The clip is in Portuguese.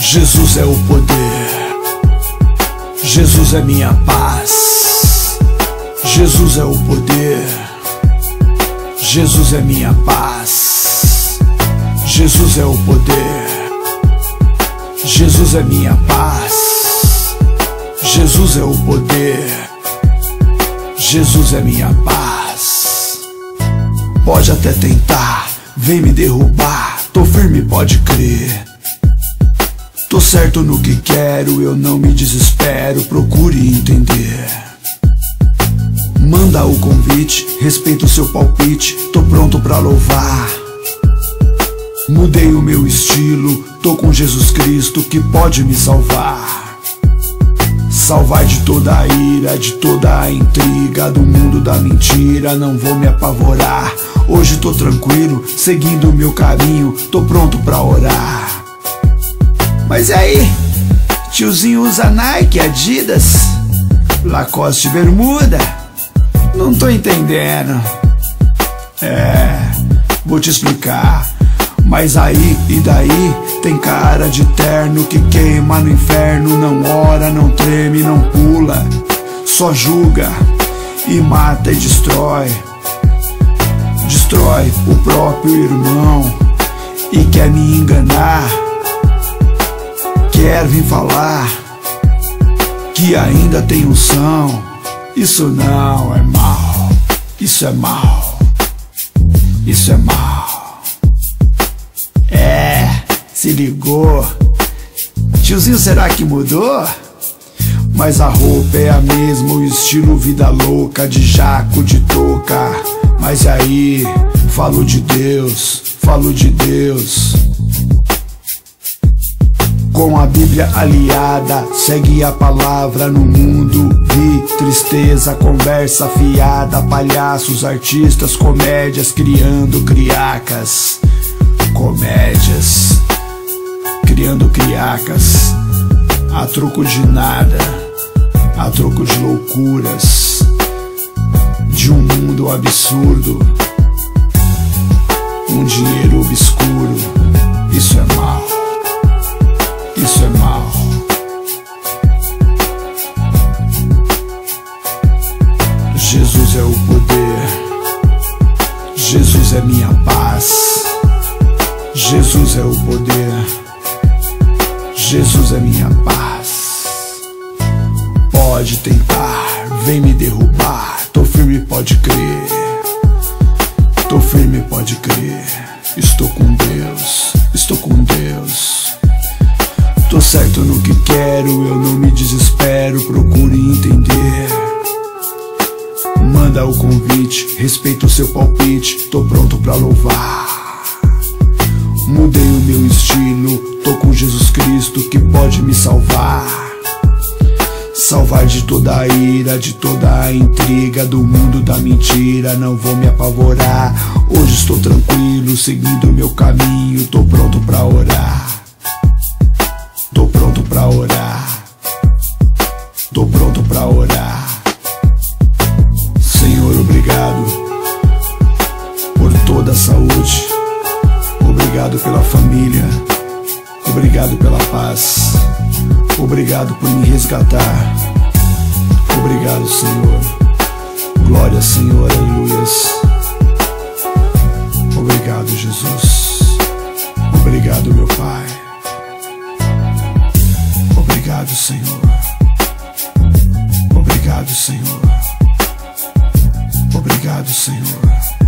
Jesus é o poder, Jesus é minha paz. Jesus é o poder, Jesus é minha paz. Jesus é o poder, Jesus é minha paz. Jesus é o poder, Jesus é minha paz. Pode até tentar, vem me derrubar, tô firme, pode crer. Tô certo no que quero, eu não me desespero, procure entender. Manda o convite, respeito o seu palpite, tô pronto pra louvar. Mudei o meu estilo, tô com Jesus Cristo que pode me salvar. Salvar de toda a ira, de toda a intriga do mundo da mentira, não vou me apavorar. Hoje tô tranquilo, seguindo o meu caminho, tô pronto pra orar. Mas e aí, tiozinho usa Nike, Adidas, Lacoste, bermuda? Não tô entendendo. Vou te explicar. Mas aí e daí, tem cara de terno que queima no inferno. Não ora, não treme, não pula, só julga e mata e destrói. Destrói o próprio irmão e quer me enganar. Quer vir falar que ainda tem unção. Isso não é mal, isso é mal, isso é mal. Se ligou. Tiozinho, será que mudou? Mas a roupa é a mesma, o estilo vida louca, de jaco, de touca. Mas aí, falo de Deus, falo de Deus. Com a Bíblia aliada, segue a palavra no mundo. Vi tristeza, conversa fiada, palhaços, artistas, comédias, criando criacas. Comédias, criando criacas, a troco de nada, a troco de loucuras, de um mundo absurdo, um dinheiro obscuro. Isso é mal, isso é mal. Jesus é o poder, Jesus é minha paz. Jesus é o poder, Jesus é minha paz. Pode tentar, vem me derrubar, tô firme, pode crer. Tô firme, pode crer. Estou com Deus, estou com Deus. Tô certo no que quero, eu não me desespero, procure entender. Manda o convite, respeito o seu palpite, tô pronto pra louvar. Mudei o meu estilo, tô com Jesus Cristo que pode me salvar. Salvar de toda a ira, de toda a intriga do mundo da mentira, não vou me apavorar. Hoje estou tranquilo, seguindo o meu caminho, tô pronto pra orar. Tô pronto pra orar. Tô pronto pra orar. Senhor, obrigado por toda a saúde. Obrigado pela família, obrigado pela paz, obrigado por me resgatar. Obrigado, Senhor. Glória, Senhor, aleluias. Obrigado, Jesus. Obrigado, meu Pai. Obrigado, Senhor. Obrigado, Senhor. Obrigado, Senhor.